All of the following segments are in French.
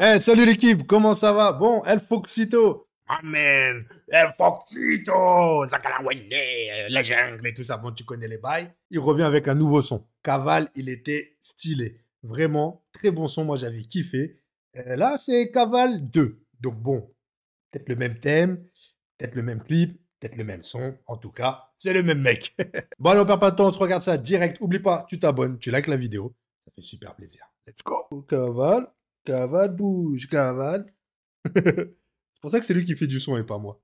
Eh, salut l'équipe, comment ça va? Bon, El Foxito. Amen. El Foxito. Zakalawene, la jungle et tout ça. Bon, tu connais les bails. Il revient avec un nouveau son. Caval, il était stylé. Vraiment, très bon son. Moi, j'avais kiffé. Là, c'est Caval 2. Donc bon, peut-être le même thème, peut-être le même clip, peut-être le même son. En tout cas, c'est le même mec. Bon, allez, on perd pas de temps. On se regarde ça direct. Oublie pas, tu t'abonnes, tu likes la vidéo. Ça fait super plaisir. Let's go. Caval. Caval bouge, Caval. C'est pour ça que c'est lui qui fait du son et pas moi.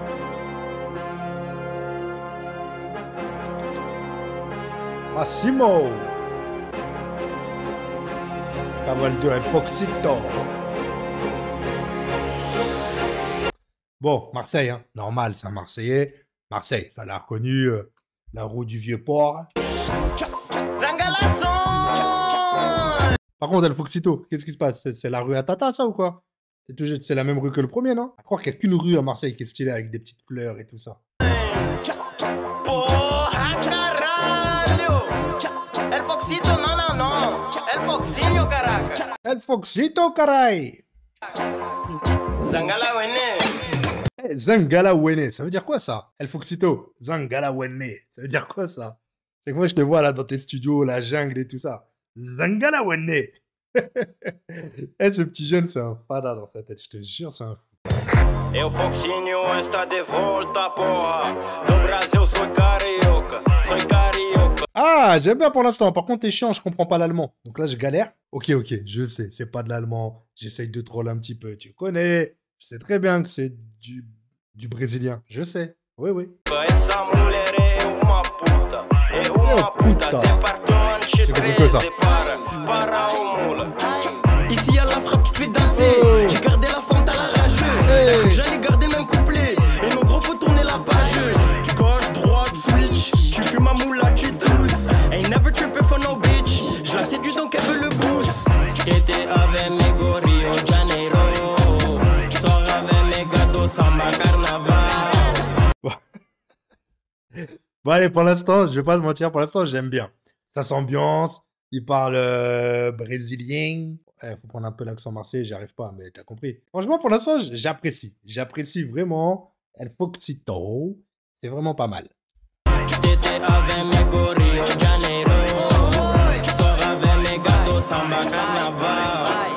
Massimo. Caval 2, El Foxito. Bon, Marseille, hein. Normal, c'est un Marseillais. Marseille, ça l'a reconnu. La roue du vieux port. Par contre, El Foxito, qu'est-ce qui se passe? C'est la rue à Tata, ça, ou quoi? C'est la même rue que le premier, non? À croire qu'il n'y a qu'une rue à Marseille qui est stylée avec des petites fleurs et tout ça. El Foxito, non. El Foxinho, caraca. El Foxito, caray! Zangala Wene. Zangala Wene, ça veut dire quoi ça? El Foxito, Zangala Wene, ça veut dire quoi ça? C'est que moi je te vois là dans tes studios, la jungle et tout ça. Zangala Wene. Eh, ce petit jeune, c'est un fada dans sa tête, je te jure, c'est un fou. Eu Foxinho está de volta, porra. Do Brasil, soy carioca. Ah, j'aime bien pour l'instant. Par contre, t'es chiant, je comprends pas l'allemand. Donc là, je galère. Ok, je sais, c'est pas de l'allemand. J'essaye de troller un petit peu. Tu connais. Je sais très bien que c'est du brésilien. Je sais. Oui. Essa mulher é uma puta. É uma puta. J'ai compris que ça. Para o mula. Ici, y'a la frappe qui te fait danser. J'ai gardé la femme, t'as la rageux. T'as cru que j'allais garder le même couplet. Et mon gros, faut tourner la page. Gauche, droite, switch. Tu fumes ma moula, tu tousses. Ain't never tripping for no bitch. Je la séduis donc elle veut le boost. Skater avec mes gorilles au Janeiro. Sors avec mes gâteaux, samba carnaval. Bon, allez, pour l'instant, je vais pas te mentir, pour l'instant, j'aime bien. Ça s'ambiance, il parle brésilien. Faut prendre un peu l'accent marseillais, j'y arrive pas, mais t'as compris. Franchement, pour l'instant, j'apprécie. J'apprécie vraiment. El Foxito, c'est vraiment pas mal. J'étais avec mes gorilles au Janeiro. Sors avec mes gâteaux, samba carnaval.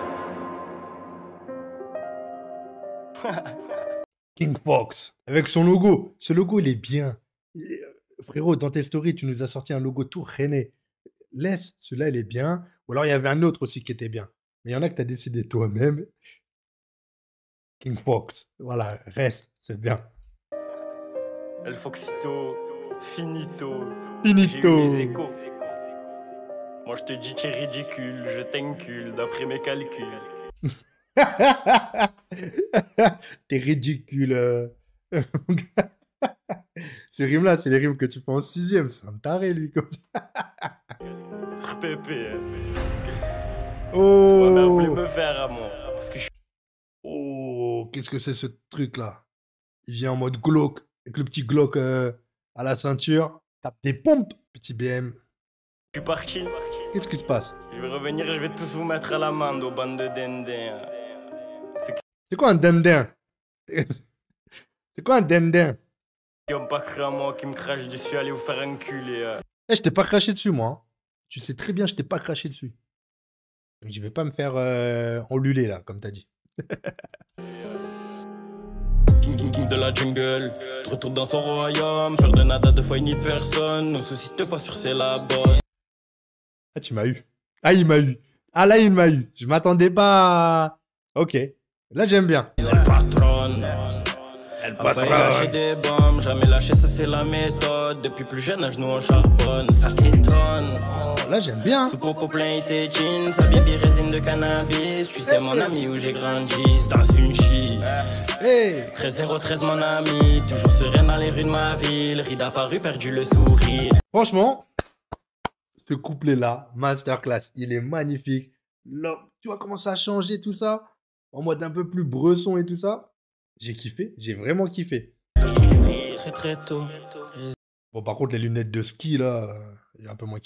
King Fox, avec son logo. Ce logo, il est bien. Frérot, dans tes stories, tu nous as sorti un logo tout rené. Laisse, celui-là, il est bien. Ou alors, il y avait un autre aussi qui était bien. Mais il y en a que tu as décidé toi-même. King Fox, voilà, reste, c'est bien. El Foxito, finito. Finito. J'ai eu les échos. Moi, je te dis, tu es ridicule. Je t'incule d'après mes calculs. T'es ridicule. Ces rimes-là, c'est les rimes que tu fais en 6e. C'est un taré, lui. Sur Pépé. Oh. Soit mère voulait me faire à moi. Parce que je suis. Oh, qu'est-ce que c'est ce truc-là? Il vient en mode glauque, avec le petit Glock à la ceinture. Tape des pompes, petit BM. Je suis parti. Qu'est-ce qui se passe? Je vais revenir et je vais tous vous mettre à l'amende aux bandes de dindins. C'est quoi un dindin? C'est quoi un dindin? Qui ont pas cru à moi, qui me crachent dessus, allez vous faire enculer. Eh, je t'ai pas craché dessus, moi. Hein. Tu sais très bien, je t'ai pas craché dessus. Donc, je vais pas me faire enluler, là, comme t'as dit. De la jungle, de retour dans son royaume. Faire de nada, deux fois il n'y personne. Nos soucis, deux fois sur c'est la bonne. Ah, tu m'as eu. Ah, il m'a eu. Ah, là, il m'a eu. Je m'attendais pas à... Ok. Là, j'aime bien. Elle patronne. Elle failli lâcher des bombes, jamais lâcher, ça c'est la méthode. Depuis plus jeune, à genoux on charbonne, ça t'étonne. Là, j'aime bien. Sous popo plein et tes jeans, sa bibi résine de cannabis. Tu sais mon ami où j'ai grandi, c'est dans une chi. Hey. 13-0-13 mon ami, toujours sereine dans les rues de ma ville. Ride apparu, perdu le sourire. Franchement, ce couplet-là, masterclass, il est magnifique. Là, tu vois comment ça a changé tout ça? En mode un peu plus bresson et tout ça. J'ai kiffé, j'ai vraiment kiffé. Très tôt. Bon, par contre, les lunettes de ski, là, j'ai un peu moins kiffé.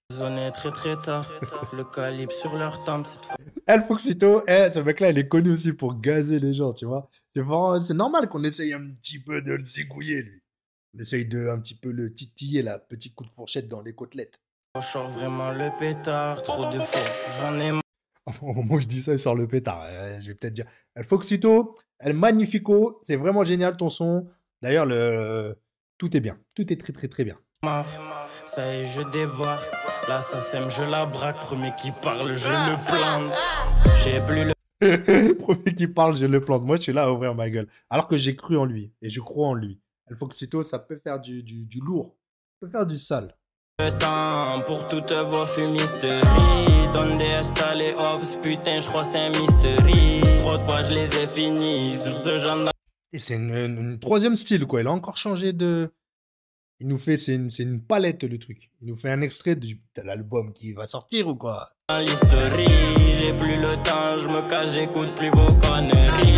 Sonné très très tard, le calibre sur leur tempe cette fois. El Foxito, ce mec-là, il est connu aussi pour gazer les gens, tu vois. C'est normal qu'on essaye un petit peu de le zigouiller, lui. On essaye de un petit peu le titiller, là, petit coup de fourchette dans les côtelettes. Je sors vraiment le pétard, trop de fois, j'en ai marre. Au moment où je dis ça, il sort le pétard. Je vais peut-être dire El Foxito, El Magnifico, c'est vraiment génial ton son. D'ailleurs, tout est bien. Tout est très, très, très bien. Ça y est, je débarque. Là, ça sème, je la braque. Premier qui parle, je le plante. J'ai plus le. Premier qui parle, je le plante. Moi, je suis là à ouvrir ma gueule. Alors que j'ai cru en lui et je crois en lui. El Foxito, ça peut faire du lourd. Ça peut faire du sale. Le temps pour toutes vos fumisteries. Donne des installés hops, putain, je crois c'est un mystery. Trop de fois, je les ai finis sur ce genre de. Et c'est une troisième style, quoi. Il a encore changé de. Il nous fait, c'est une palette, le truc. Il nous fait un extrait de l'album qui va sortir ou quoi? L'historie, j'ai plus le temps, je me cache, j'écoute plus vos conneries.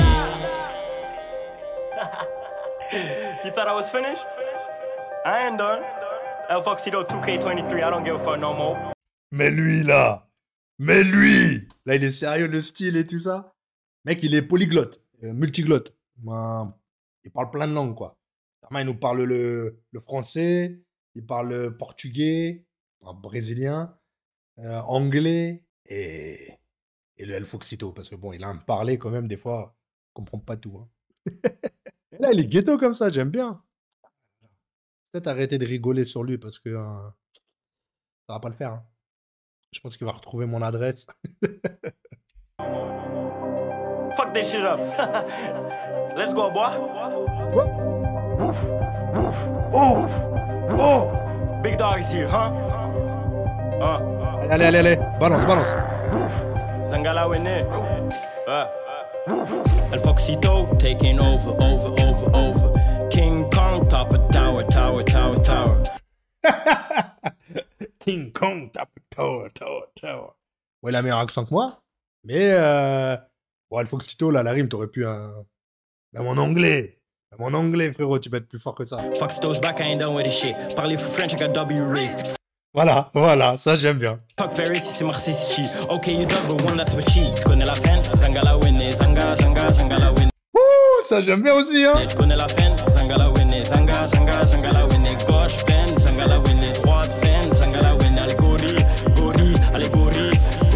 You thought I was finished? I ain't done. El Foxito 2K23, I don't give a fuck no more. Mais lui, là! Mais lui! Là, il est sérieux, le style et tout ça. Mec, il est polyglotte, multiglotte. Il parle plein de langues, quoi. Il nous parle le français, il parle le portugais, brésilien, anglais et le El Foxito. Parce que bon, il a un parler quand même, des fois, on comprend pas tout. Hein. Et là, il est ghetto comme ça, j'aime bien. Peut-être arrêter de rigoler sur lui parce que ça va pas le faire. Hein. Je pense qu'il va retrouver mon adresse. Fuck this shit up. Let's go, boy. Oh! Oh! Big dog is here, huh? Allez, balance. Zangala Wene. El Foxito taking over. King Kong, top of tower. King Kong, top of tower. Ouais, il a meilleur accent que moi. Mais, bon, El Foxito, là, la rime, t'aurais pu même en anglais. Mon anglais, frérot, tu peux être plus fort que ça. Foxito's back, I ain't done with this shit. Parlez-vous French, I got W raised. Voilà, ça j'aime bien. Fuck Ferris, c'est Marcy. Ok, you dog, but one that's what cheat. Tu connais la fin, Zangala Wene, Zangala Wene. Ouh, ça j'aime bien aussi, hein. Tu connais la fin, Zangala Wene, Zangala Wene. Gauche fin, Zangala Wene. Droite fin, Zangala Wene. Allez, gori.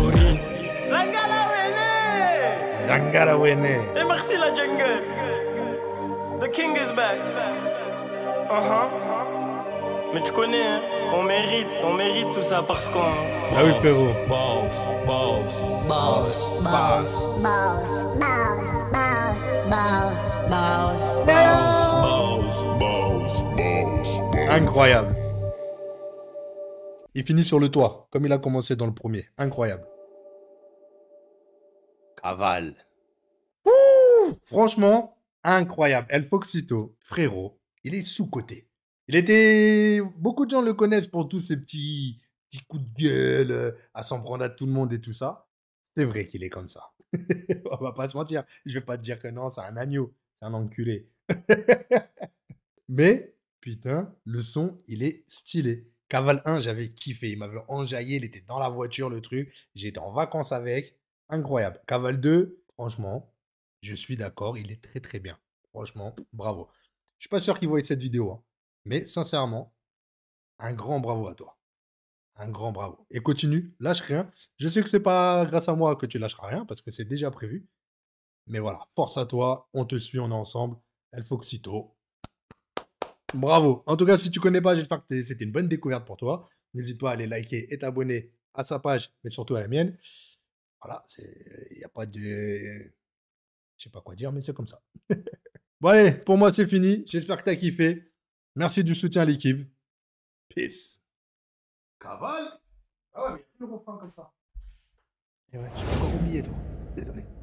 Zangala Wene. Et merci la jungle. The king is back. Mais tu connais, hein, on mérite tout ça parce qu'on. Ah oui, frérot. Incroyable. Il finit sur le toit, comme il a commencé dans le premier. Incroyable. Cavale. Ouh, franchement, incroyable. El Foxito, frérot, il est sous-coté. Beaucoup de gens le connaissent pour tous ces petits coups de gueule, à s'en prendre à tout le monde et tout ça. C'est vrai qu'il est comme ça. On va pas se mentir. Je vais pas te dire que non, c'est un agneau. C'est un enculé. Mais, putain, le son, il est stylé. Cavale 1, j'avais kiffé. Il m'avait enjaillé. Il était dans la voiture, le truc. J'étais en vacances avec. Incroyable. Cavale 2, franchement, je suis d'accord. Il est très, très bien. Franchement, bravo. Je suis pas sûr qu'il voie cette vidéo. Hein. Mais sincèrement, un grand bravo à toi. Un grand bravo. Et continue, lâche rien. Je sais que c'est pas grâce à moi que tu lâcheras rien, parce que c'est déjà prévu. Mais voilà, force à toi, on te suit, on est ensemble. El Foxito. Bravo. En tout cas, si tu connais pas, j'espère que c'était une bonne découverte pour toi. N'hésite pas à aller liker et t'abonner à sa page, mais surtout à la mienne. Voilà, il n'y a pas de... Je sais pas quoi dire, mais c'est comme ça. Bon allez, pour moi c'est fini. J'espère que tu as kiffé. Merci du soutien à l'équipe. Peace. Cavale. Ah ouais, mais il y a plus le refrain comme ça. Et ouais, j'ai encore oublié toi. Désolé.